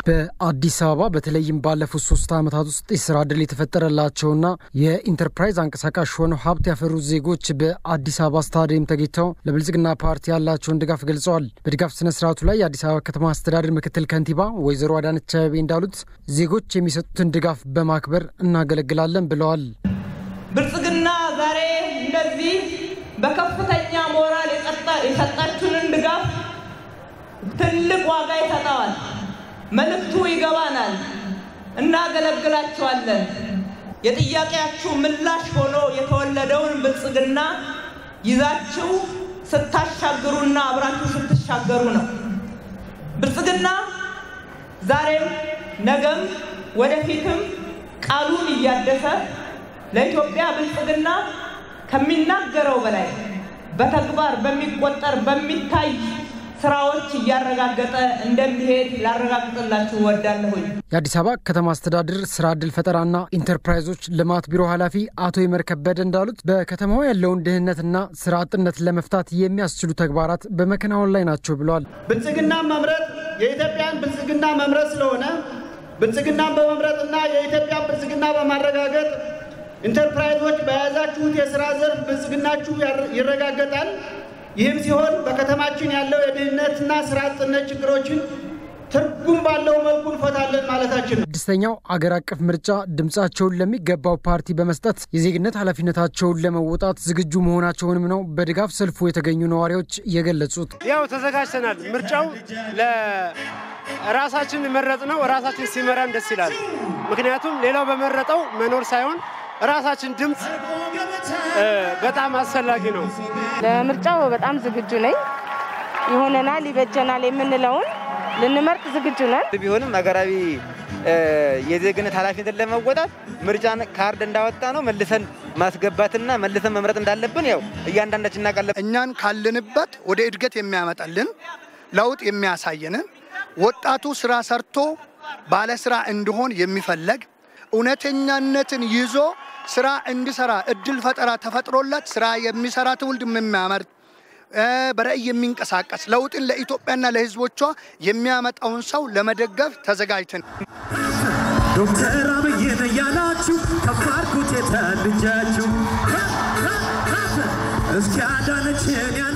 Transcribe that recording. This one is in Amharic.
በአዲስ አበባ በተለይም ባለፉት 3 ዓመታት ውስጥ የሥራ ዕድል የተፈጠረላቸውና የኢንተርፕራይዝ አንቀሳቃሽ ሆነው ሀብት ያፈሩ ዜጎች በአዲስ አበባ ስታዲየም ተገኝተው ለብልጽግና ፓርቲ ያላቸውን ድጋፍ ገልጸዋል። በድጋፍ ስነ ስርዓቱ ላይ የአዲስ አበባ ከተማ አስተዳደር ምክትል ከንቲባ ወይዘሮ አዳነች አቤቤ እንዳሉት ዜጎች የሚሰጡትን ድጋፍ በማክበር እናገለግላለን ብለዋል። ብልጽግና ዛሬ እንደዚህ በከፍተኛ ሞራል የሰጣችሁንን ድጋፍ ትልቅ ዋጋ ይሰጣዋል። መልእክቱ ይገባናል። እናገለግላችኋለን። የጥያቄያችሁ ምላሽ ሆኖ የተወለደውን ብልጽግና ይዛችሁ ስታሻገሩና አብራችሁ ስትሻገሩ ነው። ብልጽግና ዛሬም ነገም ወደፊትም ቃሉን እያደሰ ለኢትዮጵያ ብልጽግና ከሚናገረው በላይ በተግባር በሚቆጠር በሚታይ ስራዎች ያረጋገጠ እንደሚሄድ ላረጋግጥላችሁ ወዳለሁ። የአዲስ አበባ ከተማ አስተዳደር ስራ ዕድል ፈጠራና ኢንተርፕራይዞች ልማት ቢሮ ኃላፊ አቶ ይመር ከበደ እንዳሉት በከተማው ያለውን ድህነትና ስራ አጥነት ለመፍታት የሚያስችሉ ተግባራት በመከናወን ላይ ናቸው ብለዋል። ብልጽግና መምረጥ የኢትዮጵያን ብልጽግና መምረጥ ስለሆነ ብልጽግናን በመምረጥና የኢትዮጵያን ብልጽግና በማረጋገጥ ኢንተርፕራይዞች በያዛችሁት የሥራ ዘርፍ ብልጽግናችሁ ይረጋገጣል። ይህም ሲሆን በከተማችን ያለው የድህነትና ስራ አጥነት ችግሮችን ትርጉም ባለው መልኩ እንፈታለን ማለታችን ነው። ስድስተኛው አገር አቀፍ ምርጫ ድምጻቸውን ለሚገባው ፓርቲ በመስጠት የዜግነት ኃላፊነታቸውን ለመወጣት ዝግጁ መሆናቸውንም ነው በድጋፍ ሰልፉ የተገኙ ነዋሪዎች የገለጹት። ያው ተዘጋጅተናል። ምርጫው ለራሳችን መረጥነው። ራሳችን ሲመራን ደስ ይላል። ምክንያቱም ሌላው በመረጠው መኖር ሳይሆን ራሳችን ድምጽ በጣም አስፈላጊ ነው። ለምርጫው በጣም ዝግጁ ነኝ። ይሆነናል ይበጀናል የምንለውን ልንመርጥ ዝግጁ ነን። ቢሆንም ሀገራዊ የዜግነት ኃላፊነትን ለመወጣት ምርጫን ካርድ እንዳወጣ ነው መልሰን ማስገባትና መልሰን መምረጥ እንዳለብን ያው እያንዳንዳችን እናቀለ እኛን ካለንበት ወደ እድገት የሚያመጣልን ለውጥ የሚያሳየን ወጣቱ ስራ ሰርቶ ባለ ስራ እንዲሆን የሚፈልግ እውነተኛነትን ይዞ ስራ እንዲሰራ እድል ፈጠራ ተፈጥሮለት ስራ የሚሰራ ትውልድ የሚያመርት በራዕይ የሚንቀሳቀስ ለውጥን ለኢትዮጵያና ለሕዝቦቿ የሚያመጣውን ሰው ለመደገፍ ተዘጋጅተን ዶክተር አብይ ያላችሁ ተፋርኩት የተልጃችሁ እስኪ አዳነች